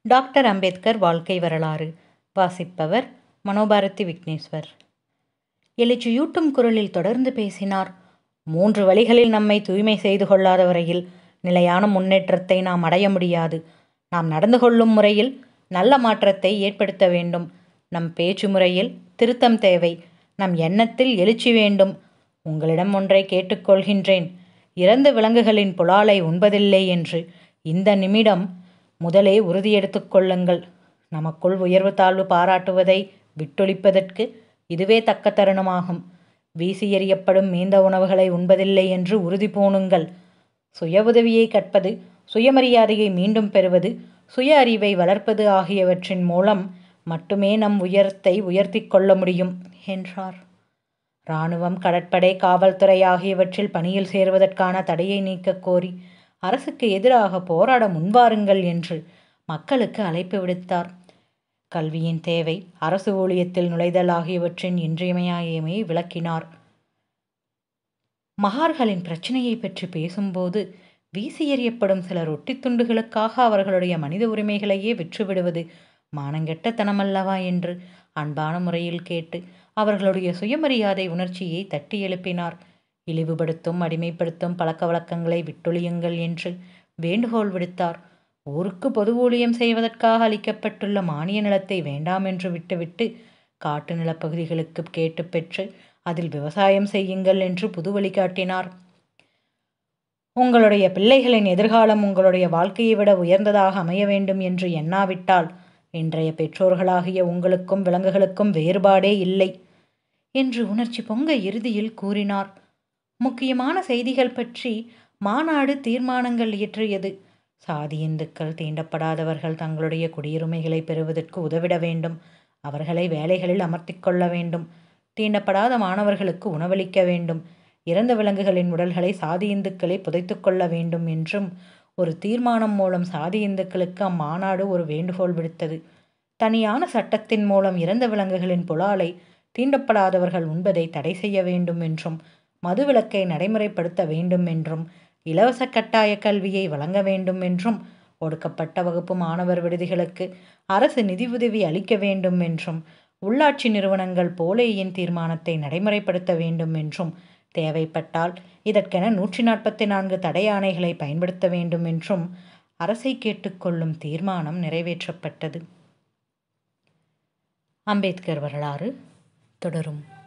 Doctor Ambedkar வாழ்க்கை வரலாறு. வாசிப்பவர் மனோபாரதி விக்னேஸ்வர். எழுச்சியூட்டும் குரலில் தொடர்ந்து பேசினார். 3 வழிகளில் நம்மை தூய்மை செய்து கொள்ளாத வரையில் நிலையான முன்னேற்றத்தை நாம் அடைய முடியாது. நாம் நடந்து கொள்ளும் முறையில் நல்ல மாற்றத்தை ஏற்படுத்த வேண்டும். நம் பேச்சு முறையில் திருத்தம் தேவை. நம் எண்ணத்தில் எழுச்சி வேண்டும். உங்களிடம் ஒன்றை கேட்டுக்கொள்கின்றேன். இறந்த விலங்குகளின் புலாலை உண்பதில்லை என்று இந்த நிமிடம் முதலே உறுதியெடுத்துக் கொள்ளுங்கள். நமக்குள் உயர்வு தாழ்வு பாராட்டுவதை விட்டொழிப்பதற்கு இதுவே தக்க தருணமாகும். வீசி எறியப்படும் மீந்த உணவுகளை உண்பதில்லை என்று உறுதி பூணுங்கள். சுய உதவியை கற்பது, சுயமரியாதையை மீண்டும் பெறுவது, சுய அறிவை வளர்ப்பது ஆகியவற்றின் மூலம் மட்டுமே நம் உயரத்தை உயர்த்தி கொள்ள முடியும் என்றார். இராணுவம், கடற்படை, காவல்துறை ஆகியவற்றில் பணியில் சேருவதற்கான தடையை நீக்கக் கோரி அரசுக்கு எதிராக போராட முன்வாருங்கள் என்று மக்களுக்கு அழைப்பு விடுத்தார். கல்வியின் தேவை, அரசு ஊழியத்தில் நுழைதல் ஆகியவற்றின் இன்றியமையாமையை விளக்கினார். மகார்களின் பிரச்சனையை பற்றி பேசும்போது வீசி எறியப்படும் சில ரொட்டி துண்டுகளுக்காக அவர்களுடைய மனித உரிமைகளையே விற்றுவிடுவது மானங்கெட்டத்தனமல்லவா என்று அன்பான முறையில் கேட்டு அவர்களுடைய சுயமரியாதை உணர்ச்சியை தட்டி எழுப்பினார். இழிவுபடுத்தும், அடிமைப்படுத்தும் பழக்க வழக்கங்களை விட்டொழியுங்கள் என்று வேண்டுகோள் விடுத்தார். ஊருக்கு பொது ஊழியம் செய்வதற்காக அளிக்கப்பட்டுள்ள மானிய நிலத்தை வேண்டாம் என்று விட்டுவிட்டு காட்டு நிலப்பகுதிகளுக்கு கேட்டு பெற்று அதில் விவசாயம் செய்யுங்கள் என்று புது வழிகாட்டினார். உங்களுடைய பிள்ளைகளின் எதிர்காலம் உங்களுடைய வாழ்க்கையை விட உயர்ந்ததாக அமைய வேண்டும் என்று எண்ணாவிட்டால் இன்றைய பெற்றோர்களாகிய உங்களுக்கும் விலங்குகளுக்கும் வேறுபாடே இல்லை என்று உணர்ச்சி பொங்க இறுதியில் கூறினார். முக்கியமான செய்திகள் பற்றி மாநாடு தீர்மானங்கள் இயற்றியது. சாதி இந்துக்கள், தீண்டப்படாதவர்கள் தங்களுடைய குடியுரிமைகளை பெறுவதற்கு உதவிட வேண்டும். அவர்களை வேலைகளில் அமர்த்தி கொள்ள வேண்டும். தீண்டப்படாத மாணவர்களுக்கு உணவளிக்க வேண்டும். இறந்த விலங்குகளின் உடல்களை சாதி இந்துக்களை புதைத்து கொள்ள வேண்டும் என்றும் ஒரு தீர்மானம் மூலம் சாதி இந்துக்களுக்கு அம்மாநாடு ஒரு வேண்டுகோள் விடுத்தது. தனியான சட்டத்தின் மூலம் இறந்த விலங்குகளின் புலாலை தீண்டப்படாதவர்கள் உண்பதை தடை செய்ய வேண்டும் என்றும், மதுவிலக்கை நடைமுறைப்படுத்த வேண்டும் என்றும், இலவச கட்டாய கல்வியை வழங்க வேண்டும் என்றும், ஒடுக்கப்பட்ட வகுப்பு மாணவர் விடுதிகளுக்கு அரசு நிதி உதவி அளிக்க வேண்டும் என்றும், உள்ளாட்சி நிறுவனங்கள் போலேயின் தீர்மானத்தை நடைமுறைப்படுத்த வேண்டும் என்றும், தேவைப்பட்டால் இதற்கென 144 தடை ஆணைகளை பயன்படுத்த வேண்டும் என்றும் அரசை கேட்டுக்கொள்ளும் தீர்மானம் நிறைவேற்றப்பட்டது. அம்பேத்கர் வரலாறு தொடரும்.